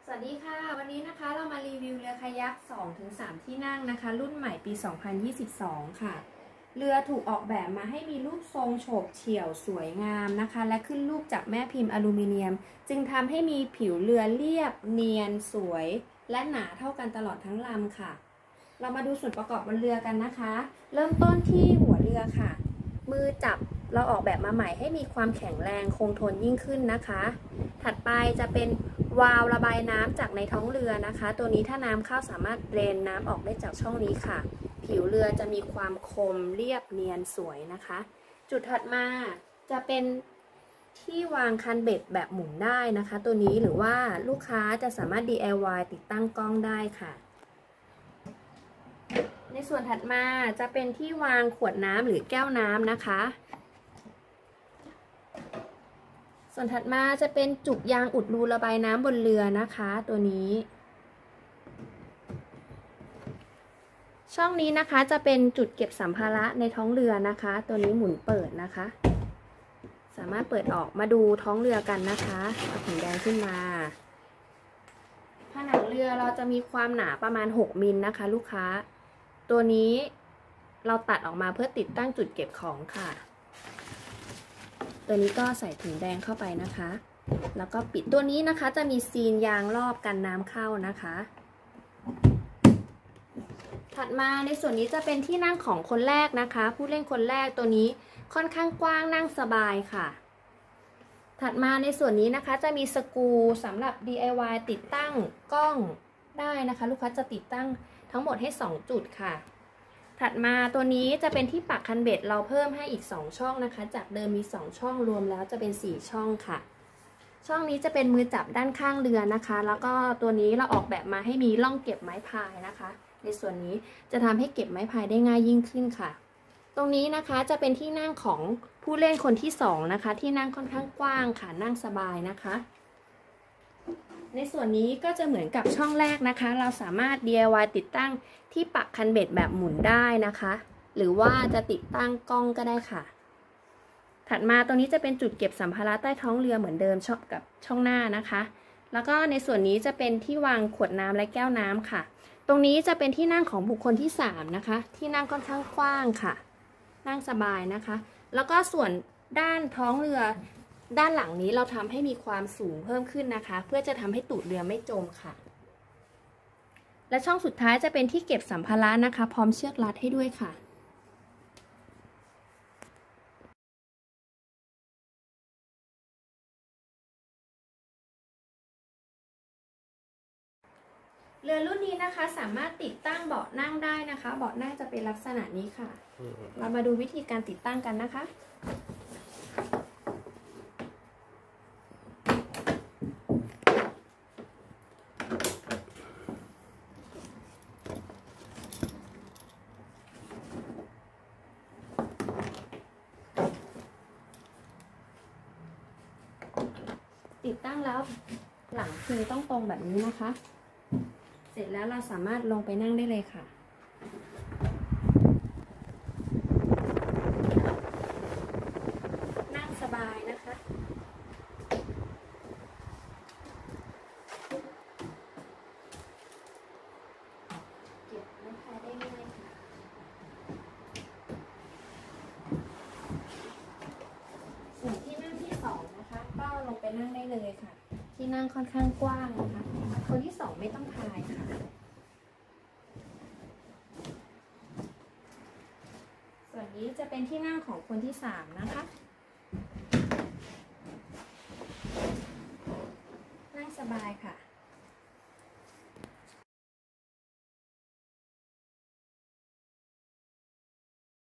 สวัสดีค่ะวันนี้นะคะเรามารีวิวเรือคายัก 2-3 ที่นั่งนะคะรุ่นใหม่ปี 2022 ค่ะเรือถูกออกแบบมาให้มีรูปทรงโฉบเฉี่ยวสวยงามนะคะและขึ้นรูปจากแม่พิมพ์อลูมิเนียมจึงทำให้มีผิวเรือเรียบเนียนสวยและหนาเท่ากันตลอดทั้งลำค่ะเรามาดูส่วนประกอบบนเรือกันนะคะเริ่มต้นที่หัวเรือค่ะมือจับเราออกแบบมาใหม่ให้มีความแข็งแรงคงทนยิ่งขึ้นนะคะถัดไปจะเป็นวาล์วระบายน้ำจากในท้องเรือนะคะตัวนี้ถ้าน้ำเข้าสามารถเดรนน้ำออกได้จากช่องนี้ค่ะผิวเรือจะมีความคมเรียบเนียนสวยนะคะจุดถัดมาจะเป็นที่วางคันเบ็ดแบบหมุนได้นะคะตัวนี้หรือว่าลูกค้าจะสามารถ DIY ติดตั้งกล้องได้ค่ะในส่วนถัดมาจะเป็นที่วางขวดน้ำหรือแก้วน้ำนะคะส่วนถัดมาจะเป็นจุกยางอุดรูระบายน้ำบนเรือนะคะตัวนี้ช่องนี้นะคะจะเป็นจุดเก็บสัมภาระในท้องเรือนะคะตัวนี้หมุนเปิดนะคะสามารถเปิดออกมาดูท้องเรือกันนะคะเอาถุงแดงขึ้นมาผนังเรือเราจะมีความหนาประมาณ6 มิลนะคะลูกค้าตัวนี้เราตัดออกมาเพื่อติดตั้งจุดเก็บของค่ะตัวนี้ก็ใส่ถุงแดงเข้าไปนะคะแล้วก็ปิดตัวนี้นะคะจะมีซีนยางรอบกันน้ำเข้านะคะถัดมาในส่วนนี้จะเป็นที่นั่งของคนแรกนะคะผู้เล่นคนแรกตัวนี้ค่อนข้างกว้างนั่งสบายค่ะถัดมาในส่วนนี้นะคะจะมีสกรูสำหรับ DIY ติดตั้งกล้องได้นะคะลูกค้าจะติดตั้งทั้งหมดให้2 จุดค่ะถัดมาตัวนี้จะเป็นที่ปักคันเบ็ดเราเพิ่มให้อีก2 ช่องนะคะจากเดิมมี2 ช่องรวมแล้วจะเป็น4 ช่องค่ะช่องนี้จะเป็นมือจับด้านข้างเรือนะคะแล้วก็ตัวนี้เราออกแบบมาให้มีร่องเก็บไม้พายนะคะในส่วนนี้จะทำให้เก็บไม้พายได้ง่ายยิ่งขึ้นค่ะตรงนี้นะคะจะเป็นที่นั่งของผู้เล่นคนที่2นะคะที่นั่งค่อนข้างกว้างค่ะนั่งสบายนะคะในส่วนนี้ก็จะเหมือนกับช่องแรกนะคะเราสามารถ DIY ติดตั้งที่ปักคันเบ็ดแบบหมุนได้นะคะหรือว่าจะติดตั้งกล้องก็ได้ค่ะถัดมาตรงนี้จะเป็นจุดเก็บสัมภาระใต้ท้องเรือเหมือนเดิมกับช่องหน้านะคะแล้วก็ในส่วนนี้จะเป็นที่วางขวดน้ำและแก้วน้ำค่ะตรงนี้จะเป็นที่นั่งของบุคคลที่3นะคะที่นั่งค่อนข้างกว้างค่ะนั่งสบายนะคะแล้วก็ส่วนด้านท้องเรือด้านหลังนี้เราทำให้มีความสูงเพิ่มขึ้นนะคะเพื่อจะทำให้ตูดเรือไม่จมค่ะและช่องสุดท้ายจะเป็นที่เก็บสัมภาระนะคะพร้อมเชือกรัดให้ด้วยค่ะเรือรุ่นนี้นะคะสามารถติดตั้งเบาะนั่งได้นะคะเบาะนั่งจะเป็นลักษณะนี้ค่ะเรามาดูวิธีการติดตั้งกันนะคะติดตั้งแล้วหลังคือต้องตรงแบบนี้นะคะเสร็จแล้วเราสามารถลงไปนั่งได้เลยค่ะนั่งสบายนะคะเก็บไม้พายได้ง่ายค่ะส่วนที่นั่งที่2นะคะก็ลงไปนั่งได้เลยค่ะที่นั่งค่อนข้างกว้างนะคะคนที่2ไม่ต้องพายค่ะส่วนนี้จะเป็นที่นั่งของคนที่3นะคะนั่งสบายค่ะ